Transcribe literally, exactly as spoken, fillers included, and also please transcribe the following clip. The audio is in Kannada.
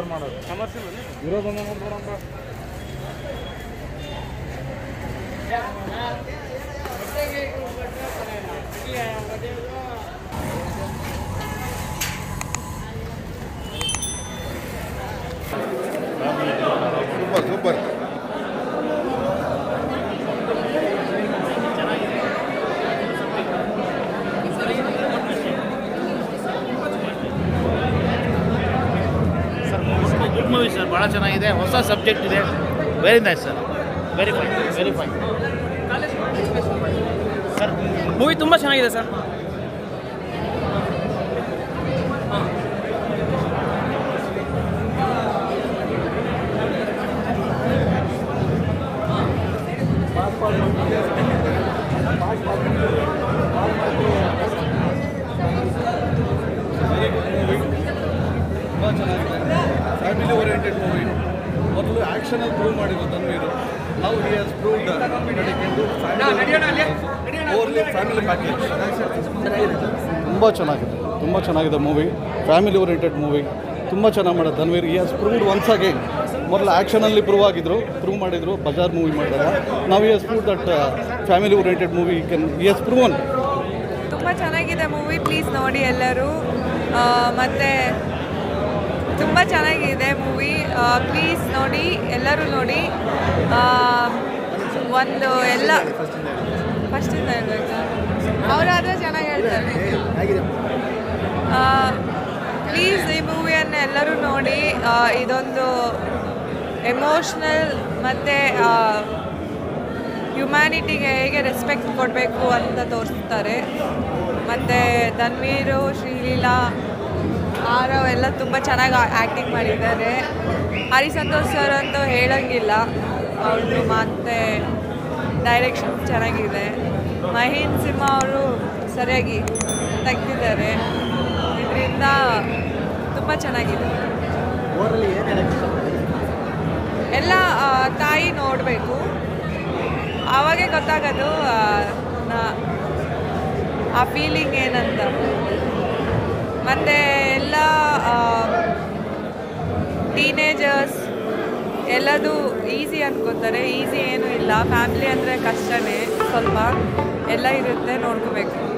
ಸರ್ ಮಾಡೋದು ಕಮರ್ಷಿಯಲ್ ಇರೋದನ್ನ ನೋಡ್ಕೊಳಪ್ಪ. Super super good movie sir, ಭಾಳ ಚೆನ್ನಾಗಿದೆ. ಹೊಸ ಸಬ್ಜೆಕ್ಟ್ ಇದೆ. Very nice sir, very fine very fine sir. Movie ತುಂಬ ಚೆನ್ನಾಗಿದೆ ಸರ್. Family oriented movie. ಮೊದಲು ಆ್ಯಕ್ಷನಲ್ಲಿ ಪ್ರೂವ್ ಮಾಡಿದ್ರು Dhanveer. Now he has proved that he can do only family package. ತುಂಬ ಚೆನ್ನಾಗಿದೆ, ತುಂಬ ಚೆನ್ನಾಗಿದೆ ಮೂವಿ. ಫ್ಯಾಮಿಲಿ ಓರಿಯೆಂಟೆಡ್ ಮೂವಿ, ತುಂಬ ಚೆನ್ನಾಗಿ ಮಾಡೋದು Dhanveer. He has proved once again. ಮೊದಲು ಆ್ಯಕ್ಷನಲ್ಲಿ ಪ್ರೂವ್ ಆಗಿದ್ರು, ಪ್ರೂವ್ ಮಾಡಿದ್ರು ಬಜಾರ್ ಮೂವಿ ಮಾಡಿದಾಗ. ನಾವು he has prove that family oriented movie can he has proven. ತುಂಬ ಚೆನ್ನಾಗಿದೆ ಮೂವಿ, ಪ್ಲೀಸ್ ನೋಡಿ ಎಲ್ಲರೂ. ಮತ್ತು ತುಂಬ ಚೆನ್ನಾಗಿದೆ ಮೂವಿ, ಪ್ಲೀಸ್ ನೋಡಿ ಎಲ್ಲರೂ ನೋಡಿ. ಒಂದು ಎಲ್ಲ ಫಸ್ಟಿಂದ ಹೇಳ್ಬೇಕಾ, ಅವರಾದರೆ ಚೆನ್ನಾಗಿ ಹೇಳ್ತಾರೆ. ಪ್ಲೀಸ್ ಈ ಮೂವಿಯನ್ನು ಎಲ್ಲರೂ ನೋಡಿ. ಇದೊಂದು ಎಮೋಷ್ನಲ್ ಮತ್ತು ಹ್ಯುಮ್ಯಾನಿಟಿಗೆ ಹೇಗೆ ರೆಸ್ಪೆಕ್ಟ್ ಕೊಡಬೇಕು ಅಂತ ತೋರಿಸ್ತಾರೆ. ಮತ್ತು ಧನ್ವೀರು, ಶ್ರೀಲೀಲಾ, ಆರವ್ ಎಲ್ಲ ತುಂಬ ಚೆನ್ನಾಗಿ ಆ್ಯಕ್ಟಿಂಗ್ ಮಾಡಿದ್ದಾರೆ. ಹರಿಸಂತೋಷ್ ಸರ್ ಅಂತೂ ಹೇಳೋಂಗಿಲ್ಲ, ಅವರು ಮತ್ತು ಡೈರೆಕ್ಷನ್ ಚೆನ್ನಾಗಿದೆ. ಮಹೀನ್ ಸಿಂಹ ಅವರು ಸರಿಯಾಗಿ ತೆಗ್ದಿದ್ದಾರೆ. ಇದರಿಂದ ತುಂಬ ಚೆನ್ನಾಗಿದೆ. ಎಲ್ಲ ತಾಯಿ ನೋಡಬೇಕು, ಆವಾಗೇ ಗೊತ್ತಾಗೋದು ಆ ಫೀಲಿಂಗ್ ಏನಂತ. ಮತ್ತು ಎಲ್ಲ ಟೀನೇಜರ್ಸ್ ಎಲ್ಲದೂ ಈಸಿ ಅನ್ಕೋತಾರೆ, ಈಸಿ ಏನೂ ಇಲ್ಲ. ಫ್ಯಾಮಿಲಿ ಅಂದರೆ ಕಷ್ಟನೇ, ಸ್ವಲ್ಪ ಎಲ್ಲ ಇರುತ್ತೆ, ನೋಡ್ಕೋಬೇಕು.